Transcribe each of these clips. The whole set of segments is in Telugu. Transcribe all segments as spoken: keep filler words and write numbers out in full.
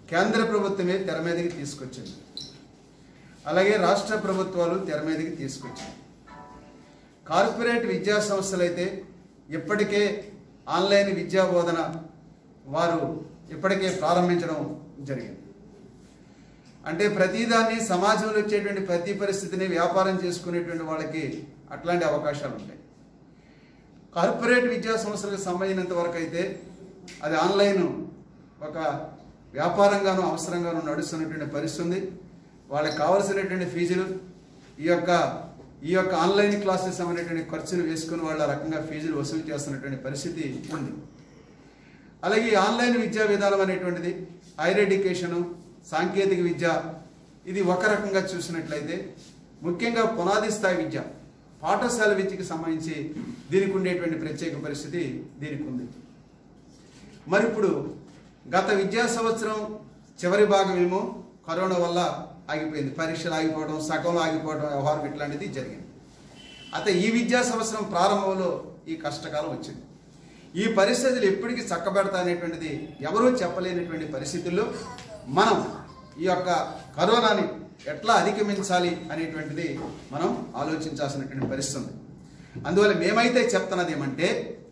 కేంద్ర ప్రభుత్వమే తెర మీదకి తీసుకొచ్చింది. అలాగే రాష్ట్ర ప్రభుత్వాలు తెర మీదకి తీసుకొచ్చాయి. కార్పొరేట్ విద్యా సంస్థలు అయితే ఇప్పటికే ఆన్లైన్ విద్యా బోధన వారు ఇప్పటికే ప్రారంభించడం జరిగింది. అంటే ప్రతిదాన్ని సమాజంలో వచ్చేటువంటి ప్రతి పరిస్థితిని వ్యాపారం చేసుకునేటువంటి వాళ్ళకి అట్లాంటి అవకాశాలు ఉంటాయి. కార్పొరేట్ విద్యా సంస్థలకు సంబంధించినంత వరకు అయితే అది ఆన్లైన్ ఒక వ్యాపారంగాను అవసరంగాను నడుస్తున్నటువంటి పరిస్థితి ఉంది. వాళ్ళకి కావాల్సినటువంటి ఫీజులు ఈ యొక్క ఈ యొక్క ఆన్లైన్ క్లాసెస్ అనేటువంటి ఖర్చులు వేసుకుని వాళ్ళ రకంగా ఫీజులు వసూలు చేస్తున్నటువంటి పరిస్థితి ఉంది. అలాగే ఆన్లైన్ విద్యా విధానం అనేటువంటిది హైయర్ ఎడ్యుకేషను, సాంకేతిక విద్య ఇది ఒక రకంగా చూసినట్లయితే ముఖ్యంగా పునాది స్థాయి విద్య, పాఠశాల విద్యకి సంబంధించి దీనికి ఉండేటువంటి ప్రత్యేక పరిస్థితి దీనికి ఉంది. మరి ఇప్పుడు గత విద్యా సంవత్సరం చివరి భాగం ఏమో కరోనా వల్ల ఆగిపోయింది, పరీక్షలు ఆగిపోవడం, సగంలో ఆగిపోవడం వ్యవహారం ఇట్లాంటిది జరిగింది. అయితే ఈ విద్యా సంవత్సరం ప్రారంభంలో ఈ కష్టకాలం వచ్చింది. ఈ పరిస్థితులు ఎప్పటికీ చక్కబెడతా అనేటువంటిది ఎవరూ చెప్పలేనటువంటి పరిస్థితుల్లో మనం ఈ యొక్క కరోనాని ఎట్లా అధిగమించాలి అనేటువంటిది మనం ఆలోచించాల్సినటువంటి పరిస్థితి ఉంది. అందువల్ల మేమైతే చెప్తున్నది ఏమంటే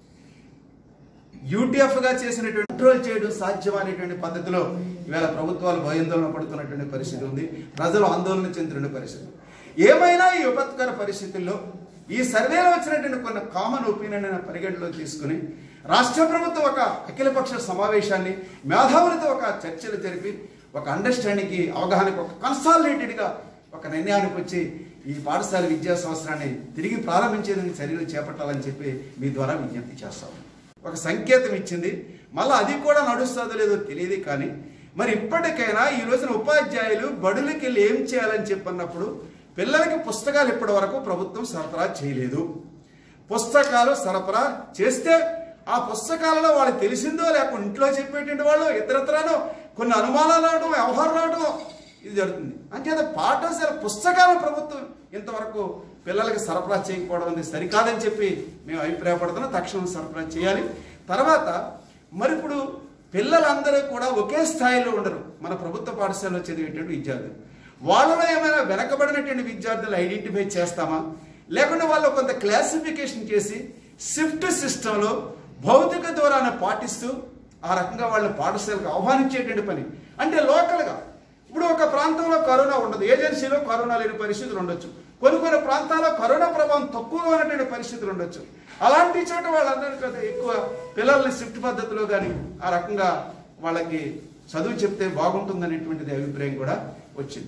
యూటీఎఫ్గా చేసినటువంటి కంట్రోల్ చేయడం సాధ్యం అనేటువంటి పద్ధతిలో ఇవాళ ప్రభుత్వాలు భయాందోళన పడుతున్నటువంటి పరిస్థితి ఉంది. ప్రజలు ఆందోళన చెందుతున్న పరిస్థితి. ఏమైనా ఈ విపత్కర పరిస్థితుల్లో ఈ సర్వేలో వచ్చినటువంటి కొన్ని కామన్ ఒపీనియన్ పరిగణలో తీసుకుని రాష్ట్ర ప్రభుత్వం ఒక అఖిలపక్ష సమావేశాన్ని మేధావులతో ఒక చర్చలు జరిపి ఒక అండర్స్టాండింగ్కి అవగాహనకు ఒక కన్సాలిడేటెడ్గా ఒక నిర్ణయానికి వచ్చి ఈ పాఠశాల విద్యా సంవత్సరాన్ని తిరిగి ప్రారంభించేందుకు చర్యలు చేపట్టాలని చెప్పి మీ ద్వారా విజ్ఞప్తి చేస్తాము. ఒక సంకేతం ఇచ్చింది. మళ్ళీ అది కూడా నడుస్తుందో లేదో తెలియదు. కానీ మరి ఇప్పటికైనా ఈ రోజున ఉపాధ్యాయులు బడులకి వెళ్ళి ఏం చేయాలని చెప్పన్నప్పుడు పిల్లలకి పుస్తకాలు ఇప్పటి వరకు ప్రభుత్వం సరఫరా చేయలేదు. పుస్తకాలు సరఫరా చేస్తే ఆ పుస్తకాలలో వాళ్ళకి తెలిసిందో లేకపోతే ఇంట్లో చెప్పేటువంటి వాళ్ళు ఇతరత్రానో కొన్ని అనుమానాలు రావడం, వ్యవహారం రావడం ఇది జరుగుతుంది. అంచేత పాఠశాల పుస్తకాల ప్రభుత్వం ఇంతవరకు పిల్లలకి సరఫరా చేయకపోవడం అనేది సరికాదని చెప్పి మేము అభిప్రాయపడుతున్నాం. తక్షణం సరఫరా చేయాలి. తర్వాత మరి ఇప్పుడు పిల్లలందరూ కూడా ఒకే స్థాయిలో ఉండరు. మన ప్రభుత్వ పాఠశాలలో చదివేటువంటి విద్యార్థులు వాళ్ళలో ఏమైనా వెనకబడినటువంటి విద్యార్థులు ఐడెంటిఫై చేస్తామా, లేకుంటే వాళ్ళు కొంత క్లాసిఫికేషన్ చేసి షిఫ్ట్ సిస్టంలో భౌతిక దూరాన్ని పాటిస్తూ ఆ రకంగా వాళ్ళ పాఠశాలకు ఆహ్వానించేటువంటి పని. అంటే లోకల్గా ఇప్పుడు ఒక ప్రాంతంలో కరోనా ఉండదు, ఏజెన్సీలో కరోనా లేని పరిస్థితులు ఉండొచ్చు, కొన్ని కొన్ని ప్రాంతాల్లో కరోనా ప్రభావం తక్కువగా ఉన్నటువంటి పరిస్థితులు ఉండొచ్చు. అలాంటి చోట వాళ్ళందరికీ ఎక్కువ పిల్లల్ని షిఫ్ట్ పద్ధతిలో కానీ ఆ రకంగా వాళ్ళకి చదువు చెప్తే బాగుంటుందనేటువంటిది అభిప్రాయం కూడా వచ్చింది.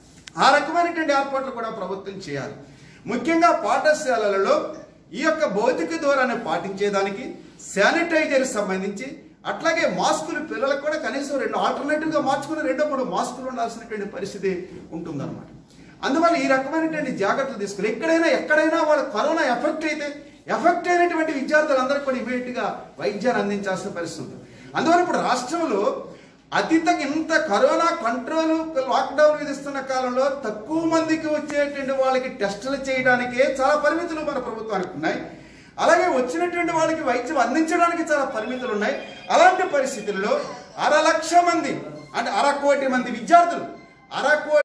ఆ రకమైనటువంటి ఏర్పాట్లు కూడా ప్రభుత్వం చేయాలి. ముఖ్యంగా పాఠశాలలలో ఈ యొక్క భౌతిక దూరాన్ని పాటించేదానికి శానిటైజర్ సంబంధించి అట్లాగే మాస్కులు పిల్లలకు కూడా కనీసం రెండు ఆల్టర్నేటివ్గా మార్చుకుని రెండో మూడు మాస్కులు ఉండాల్సినటువంటి పరిస్థితి ఉంటుందన్నమాట. అందువల్ల ఈ రకమైనటువంటి జాగ్రత్తలు తీసుకుని ఎక్కడైనా ఎక్కడైనా వాళ్ళు కరోనా ఎఫెక్ట్ అయితే ఎఫెక్ట్ అయినటువంటి విద్యార్థులందరికీ కూడా ఇమీడియట్గా వైద్యాన్ని అందించాల్సిన పరిస్థితి ఉంది. అందువల్ల ఇప్పుడు రాష్ట్రంలో అతిత ఇంత కరోనా కంట్రోల్ లాక్డౌన్ విధిస్తున్న కాలంలో తక్కువ మందికి వచ్చేటువంటి వాళ్ళకి టెస్టులు చేయడానికే చాలా పరిమితులు మన ప్రభుత్వానికి ఉన్నాయి. అలాగే వచ్చినటువంటి వాళ్ళకి వైద్యం అందించడానికి చాలా పరిమితులు ఉన్నాయి. అలాంటి పరిస్థితుల్లో అర లక్ష మంది అంటే అర కోటి మంది విద్యార్థులు అర కోటి